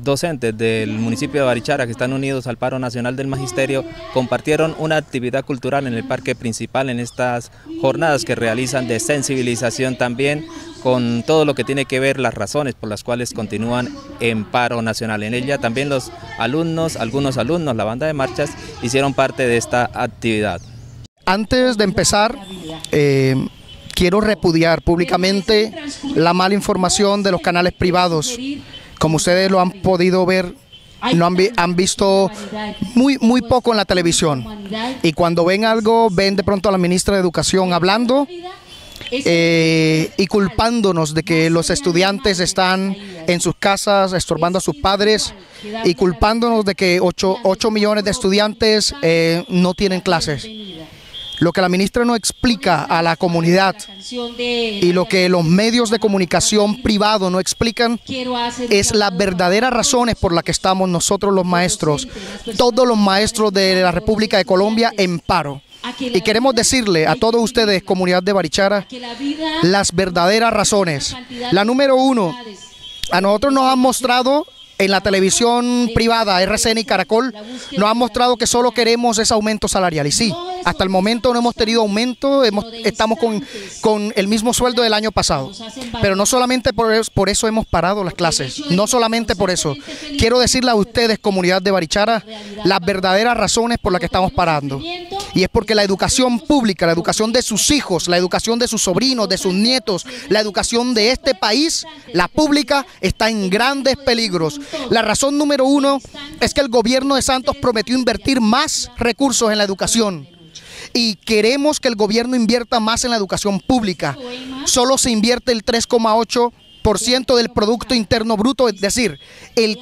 docentes del municipio de Barichara, que están unidos al Paro Nacional del Magisterio, compartieron una actividad cultural en el parque principal en estas jornadas que realizan de sensibilización también con todo lo que tiene que ver las razones por las cuales continúan en paro nacional. En ella también los alumnos, algunos alumnos, la banda de marchas, hicieron parte de esta actividad. Antes de empezar, quiero repudiar públicamente la mala información de los canales privados. Como ustedes lo han podido ver, han visto muy poco en la televisión. Y cuando ven algo, ven de pronto a la ministra de Educación hablando y culpándonos de que los estudiantes están en sus casas estorbando a sus padres y culpándonos de que 8 millones de estudiantes no tienen clases. Lo que la ministra no explica a la comunidad y lo que los medios de comunicación privados no explican es las verdaderas razones por las que estamos nosotros los maestros, todos los maestros de la República de Colombia en paro. Y queremos decirle a todos ustedes, comunidad de Barichara, las verdaderas razones. La número uno, a nosotros nos han mostrado en la televisión privada, RCN y Caracol, nos han mostrado que solo queremos ese aumento salarial. Y sí, hasta el momento no hemos tenido aumento, estamos con el mismo sueldo del año pasado. Pero no solamente por eso hemos parado las clases, no solamente por eso. Quiero decirle a ustedes, comunidad de Barichara, las verdaderas razones por las que estamos parando. Y es porque la educación pública, la educación de sus hijos, la educación de sus sobrinos, de sus nietos, la educación de este país, la pública, está en grandes peligros. La razón número uno es que el gobierno de Santos prometió invertir más recursos en la educación. Y queremos que el gobierno invierta más en la educación pública. Solo se invierte el 3,8% del Producto Interno Bruto, es decir, el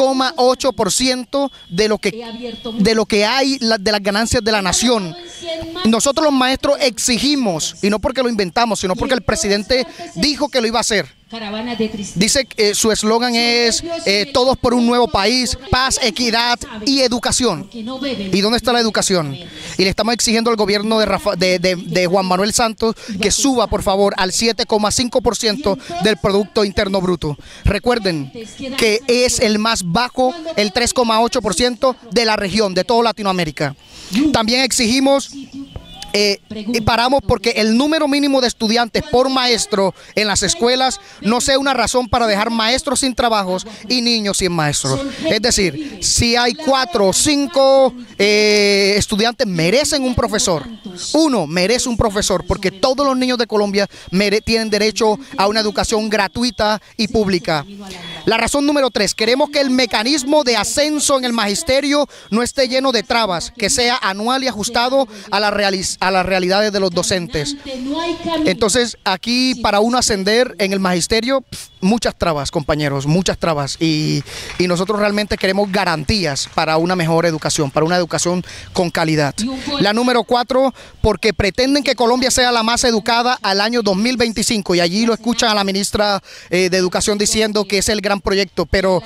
3,8% de lo que hay de las ganancias de la nación. Nosotros los maestros exigimos, y no porque lo inventamos, sino porque el presidente dijo que lo iba a hacer. Dice que su eslogan es todos por un nuevo país, paz, equidad y educación. ¿Y dónde está la educación? Y le estamos exigiendo al gobierno de Juan Manuel Santos que suba, por favor, al 7,5% del Producto Interno Bruto. Recuerden que es el más bajo, el 3,8% de la región, de toda Latinoamérica. También exigimos y paramos porque el número mínimo de estudiantes por maestro en las escuelas no sea una razón para dejar maestros sin trabajos y niños sin maestros. Es decir, si hay 4 o 5 estudiantes merecen un profesor. Uno merece un profesor porque todos los niños de Colombia tienen derecho a una educación gratuita y pública. La razón número 3, queremos que el mecanismo de ascenso en el magisterio no esté lleno de trabas, que sea anual y ajustado a las realidades de los docentes. Entonces, aquí para uno ascender en el magisterio, muchas trabas, compañeros, muchas trabas. Y nosotros realmente queremos garantías para una mejor educación, para una educación con calidad. La número 4, porque pretenden que Colombia sea la más educada al año 2025. Y allí lo escuchan a la ministra de Educación diciendo que es el gran proyecto. Pero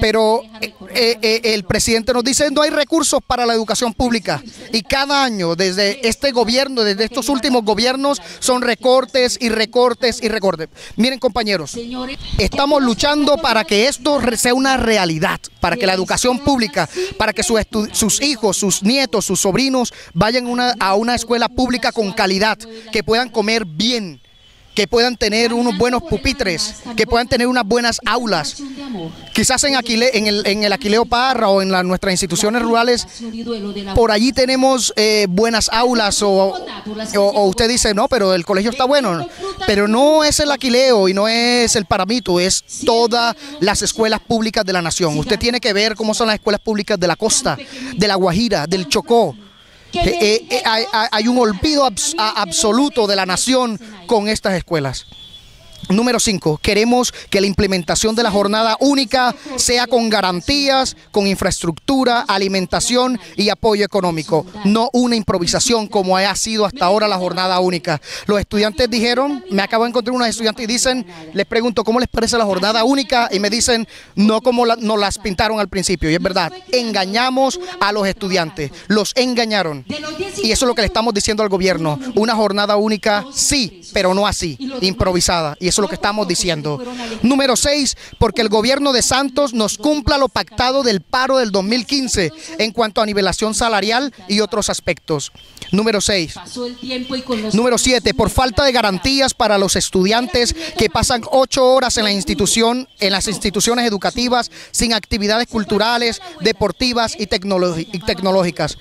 el presidente nos dice no hay recursos para la educación pública. Y cada año, desde este gobierno, desde estos últimos gobiernos, son recortes y recortes y recortes. Miren, compañeros, estamos luchando para que esto sea una realidad, para que la educación pública, para que sus hijos, sus nietos, sus sobrinos vayan a una escuela pública con calidad, que puedan comer bien, que puedan tener unos buenos pupitres, que puedan tener unas buenas aulas. Quizás en el Aquileo Parra o en nuestras instituciones rurales, por allí tenemos buenas aulas o usted dice, no, pero el colegio está bueno. Pero no es el Aquileo y no es el Paramito, es todas las escuelas públicas de la nación. Usted tiene que ver cómo son las escuelas públicas de la costa, de la Guajira, del Chocó. Hay un olvido absoluto de la nación con estas escuelas. Número 5, queremos que la implementación de la jornada única sea con garantías, con infraestructura, alimentación y apoyo económico, no una improvisación como ha sido hasta ahora la jornada única. Los estudiantes dijeron, me acabo de encontrar unos estudiantes y dicen, les pregunto ¿cómo les parece la jornada única? Y me dicen, no como nos las pintaron al principio. Y es verdad, engañamos a los estudiantes, los engañaron. Y eso es lo que le estamos diciendo al gobierno, una jornada única sí, pero no así, improvisada. Y eso es lo que estamos diciendo. Número 6, porque el gobierno de Santos nos cumpla lo pactado del paro del 2015 en cuanto a nivelación salarial y otros aspectos. Número 6. Número 7, por falta de garantías para los estudiantes que pasan 8 horas en las instituciones educativas sin actividades culturales, deportivas y tecnológicas.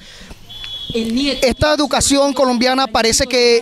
Esta educación colombiana parece que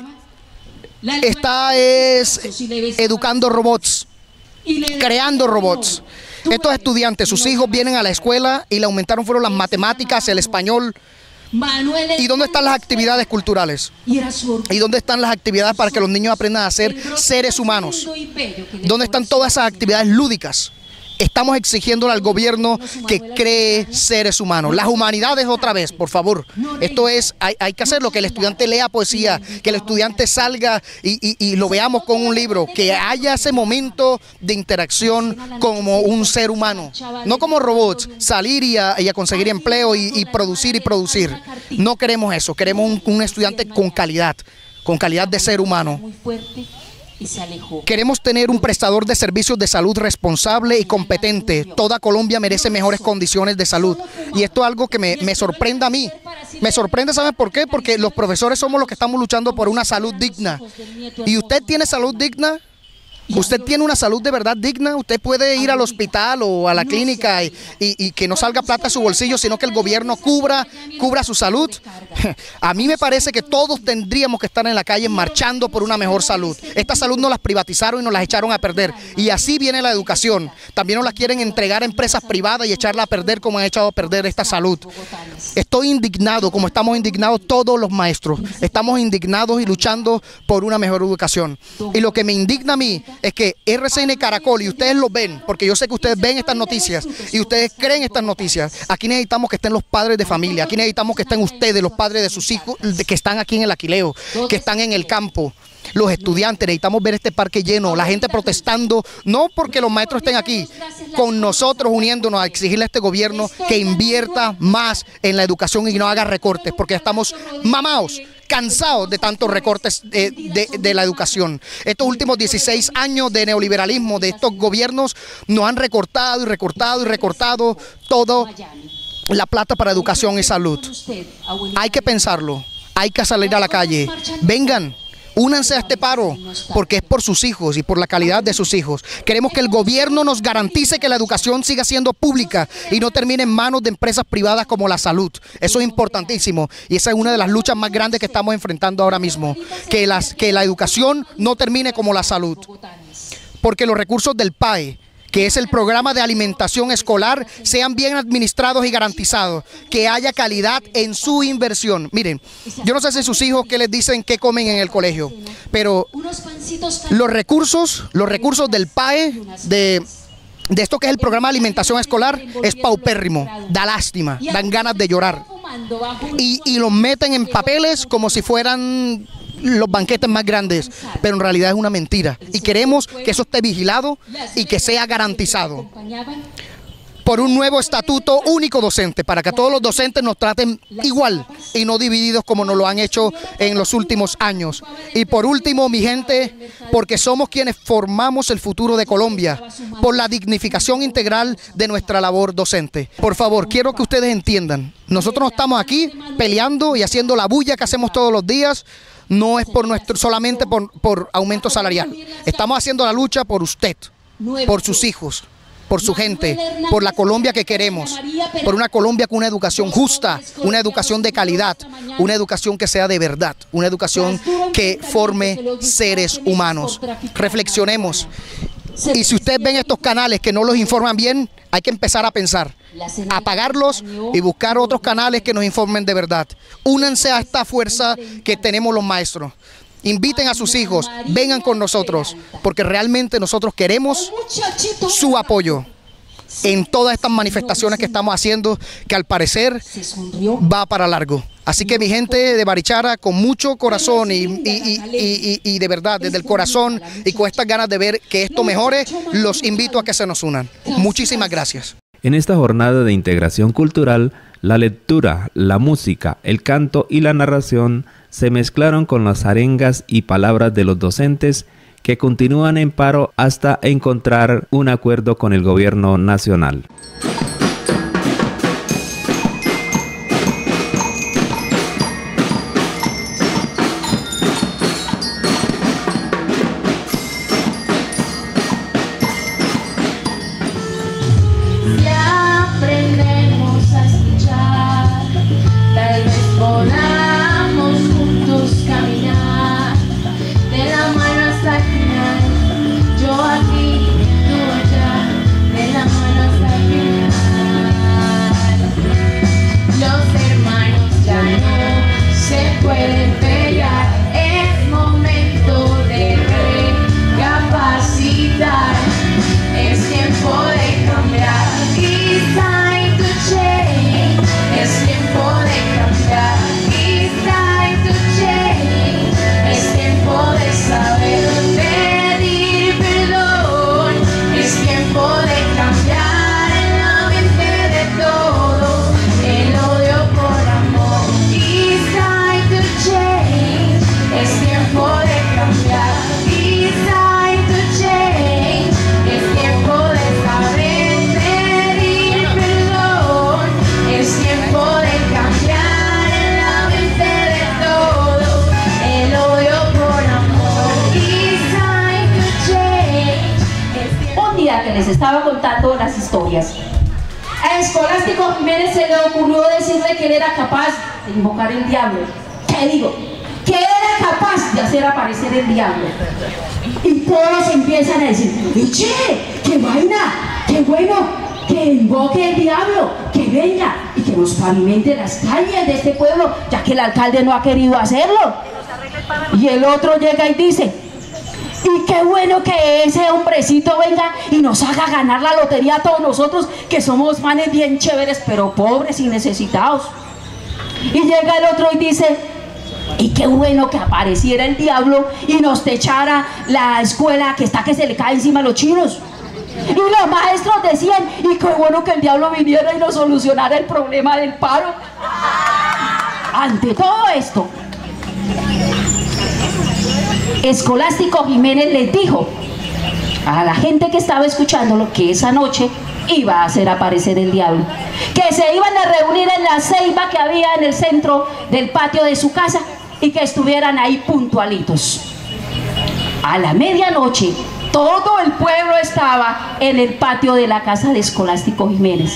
está educando robots, creando robots. Estos estudiantes, sus hijos vienen a la escuela y le aumentaron fueron las matemáticas, el español. ¿Y dónde están las actividades culturales? ¿Y dónde están las actividades para que los niños aprendan a ser seres humanos? ¿Dónde están todas esas actividades lúdicas? Estamos exigiéndole al gobierno que cree seres humanos. Las humanidades otra vez, por favor. Esto es, hay que hacerlo, que el estudiante lea poesía, que el estudiante salga y lo veamos con un libro, que haya ese momento de interacción como un ser humano. No como robots, salir y a conseguir empleo y producir. No queremos eso, queremos un estudiante con calidad de ser humano. Queremos tener un prestador de servicios de salud responsable y competente. Toda Colombia merece mejores condiciones de salud. Y esto es algo que me sorprende a mí. Me sorprende, ¿saben por qué? Porque los profesores somos los que estamos luchando por una salud digna. ¿Y usted tiene salud digna? ¿Usted tiene una salud de verdad digna? ¿Usted puede ir al hospital o a la clínica y que no salga plata de su bolsillo, sino que el gobierno cubra su salud? A mí me parece que todos tendríamos que estar en la calle marchando por una mejor salud. Esta salud nos las privatizaron y nos las echaron a perder. Y así viene la educación. También nos la quieren entregar a empresas privadas y echarla a perder como han echado a perder esta salud. Estoy indignado, como estamos indignados todos los maestros. Estamos indignados y luchando por una mejor educación. Y lo que me indigna a mí es que RCN Caracol, y ustedes lo ven, porque yo sé que ustedes ven estas noticias y ustedes creen estas noticias. Aquí necesitamos que estén los padres de familia, aquí necesitamos que estén ustedes, los padres de sus hijos, que están aquí en el Aquileo, que están en el campo. Los estudiantes, necesitamos ver este parque lleno, la gente protestando, no porque los maestros estén aquí, con nosotros uniéndonos a exigirle a este gobierno que invierta más en la educación y no haga recortes, porque estamos mamados, cansados de tantos recortes de la educación. Estos últimos 16 años de neoliberalismo de estos gobiernos nos han recortado todo la plata para educación y salud. Hay que pensarlo, hay que salir a la calle. Vengan, únanse a este paro, porque es por sus hijos y por la calidad de sus hijos. Queremos que el gobierno nos garantice que la educación siga siendo pública y no termine en manos de empresas privadas como la salud. Eso es importantísimo y esa es una de las luchas más grandes que estamos enfrentando ahora mismo. Que la educación no termine como la salud. Porque los recursos del PAE, que es el programa de alimentación escolar, sean bien administrados y garantizados, que haya calidad en su inversión. Miren, yo no sé si sus hijos qué les dicen que comen en el colegio, pero los recursos del PAE, de esto que es el programa de alimentación escolar, es paupérrimo, da lástima, dan ganas de llorar. Y los meten en papeles como si fueran los banquetes más grandes, pero en realidad es una mentira. Y queremos que eso esté vigilado y que sea garantizado por un nuevo estatuto único docente, para que todos los docentes nos traten igual y no divididos como nos lo han hecho en los últimos años. Y por último, mi gente, porque somos quienes formamos el futuro de Colombia, por la dignificación integral de nuestra labor docente. Por favor, quiero que ustedes entiendan, nosotros no estamos aquí peleando y haciendo la bulla que hacemos todos los días. No es solamente por aumento salarial. Estamos haciendo la lucha por usted, por sus hijos, por su gente, por la Colombia que queremos, por una Colombia con una educación justa, una educación de calidad, una educación que sea de verdad, una educación que forme seres humanos. Reflexionemos. Y si ustedes ven estos canales que no los informan bien, hay que empezar a pensar, apagarlos y buscar otros canales que nos informen de verdad. Únanse a esta fuerza que tenemos los maestros. Inviten a sus hijos, vengan con nosotros, porque realmente nosotros queremos su apoyo en todas estas manifestaciones que estamos haciendo, que al parecer va para largo. Así que mi gente de Barichara, con mucho corazón y de verdad, desde el corazón y con estas ganas de ver que esto mejore, los invito a que se nos unan. Muchísimas gracias. En esta jornada de integración cultural, la lectura, la música, el canto y la narración se mezclaron con las arengas y palabras de los docentes que continúan en paro hasta encontrar un acuerdo con el gobierno nacional. Les estaba contando las historias. A Escolástico Jiménez se le ocurrió decirle que él era capaz de invocar el diablo. ¿Qué digo? Que él era capaz de hacer aparecer el diablo. Y todos empiezan a decir: ¡Che! ¡Qué vaina! ¡Qué bueno! Que invoque el diablo, que venga y que nos pavimente las calles de este pueblo, ya que el alcalde no ha querido hacerlo. Y el otro llega y dice: y qué bueno que ese hombrecito venga y nos haga ganar la lotería a todos nosotros, que somos manes bien chéveres, pero pobres y necesitados. Y llega el otro y dice: y qué bueno que apareciera el diablo y nos techara la escuela que está que se le cae encima a los chinos. Y los maestros decían: y qué bueno que el diablo viniera y nos solucionara el problema del paro. Ante todo esto, Escolástico Jiménez les dijo a la gente que estaba escuchándolo que esa noche iba a hacer aparecer el diablo, que se iban a reunir en la ceiba que había en el centro del patio de su casa y que estuvieran ahí puntualitos. A la medianoche todo el pueblo estaba en el patio de la casa de Escolástico Jiménez.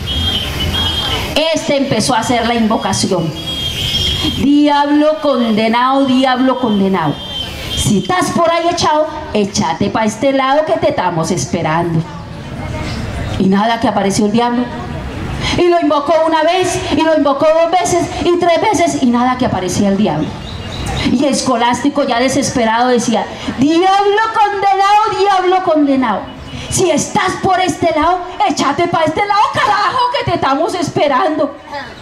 Este empezó a hacer la invocación: diablo condenado, diablo condenado, si estás por ahí echado, échate para este lado que te estamos esperando. Y nada, que apareció el diablo. Y lo invocó una vez, y lo invocó 2 veces, y 3 veces, y nada, que aparecía el diablo. Y Escolástico, ya desesperado, decía: diablo condenado, diablo condenado, si estás por este lado, échate para este lado, carajo, que te estamos esperando.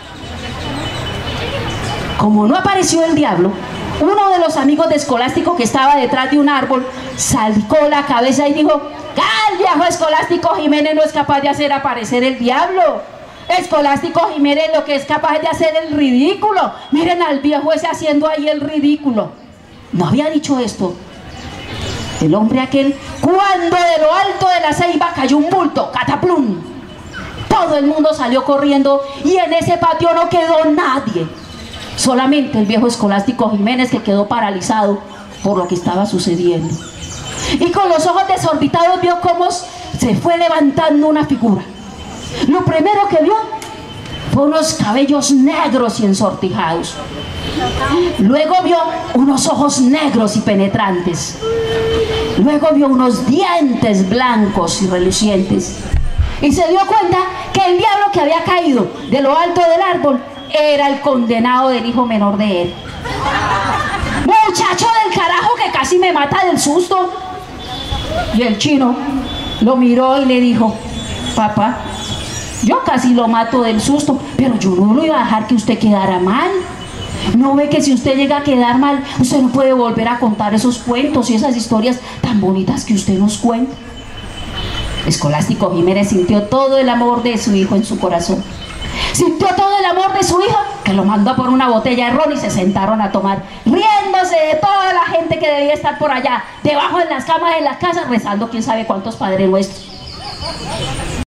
Como no apareció el diablo, uno de los amigos de Escolástico, que estaba detrás de un árbol, sacó la cabeza y dijo: el viejo Escolástico Jiménez no es capaz de hacer aparecer el diablo. Escolástico Jiménez lo que es capaz de hacer el ridículo. Miren al viejo ese haciendo ahí el ridículo. No había dicho esto el hombre aquel, cuando de lo alto de la ceiba cayó un bulto, cataplum. Todo el mundo salió corriendo y en ese patio no quedó nadie, solamente el viejo Escolástico Jiménez, que quedó paralizado por lo que estaba sucediendo. Y con los ojos desorbitados vio cómo se fue levantando una figura. Lo primero que vio fue unos cabellos negros y ensortijados. Luego vio unos ojos negros y penetrantes. Luego vio unos dientes blancos y relucientes. Y se dio cuenta que el diablo que había caído de lo alto del árbol era el condenado del hijo menor de él. Muchacho del carajo, que casi me mata del susto. Y el chino lo miró y le dijo: papá, yo casi lo mato del susto, pero yo no lo iba a dejar que usted quedara mal. ¿No ve que si usted llega a quedar mal, usted no puede volver a contar esos cuentos y esas historias tan bonitas que usted nos cuenta? Escolástico Jiménez sintió todo el amor de su hijo en su corazón. sintió todo el amor de su hija, que lo mandó por una botella de ron y se sentaron a tomar, riéndose de toda la gente que debía estar por allá, debajo de las camas de las casas, rezando quién sabe cuántos Padres Nuestros.